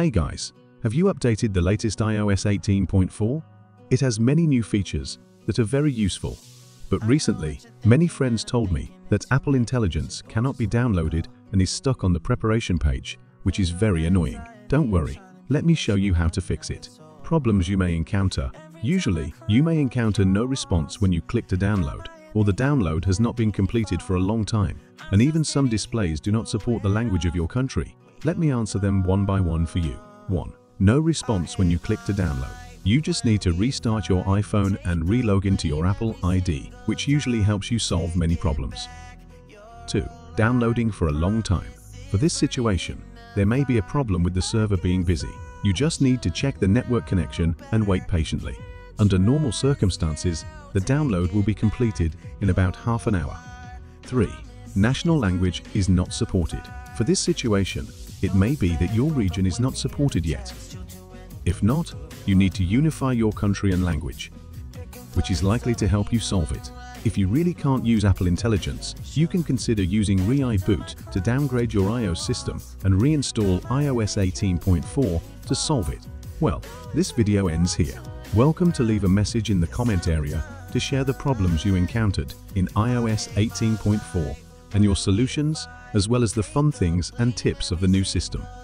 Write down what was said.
Hey guys, have you updated the latest iOS 18.4? It has many new features that are very useful. But recently, many friends told me that Apple Intelligence cannot be downloaded and is stuck on the preparation page, which is very annoying. Don't worry, let me show you how to fix it. Problems you may encounter. Usually, you may encounter no response when you click to download, or the download has not been completed for a long time, and even some displays do not support the language of your country. Let me answer them one by one for you. 1. No response when you click to download. You just need to restart your iPhone and re-log into your Apple ID, which usually helps you solve many problems. 2. Downloading for a long time. For this situation, there may be a problem with the server being busy. You just need to check the network connection and wait patiently. Under normal circumstances, the download will be completed in about half an hour. 3. National language is not supported. For this situation, it may be that your region is not supported yet. If not, you need to unify your country and language, which is likely to help you solve it. If you really can't use Apple Intelligence, you can consider using Reiboot to downgrade your iOS system and reinstall iOS 18.4 to solve it. Well, this video ends here. Welcome to leave a message in the comment area to share the problems you encountered in iOS 18.4 and your solutions, as well as the fun things and tips of the new system.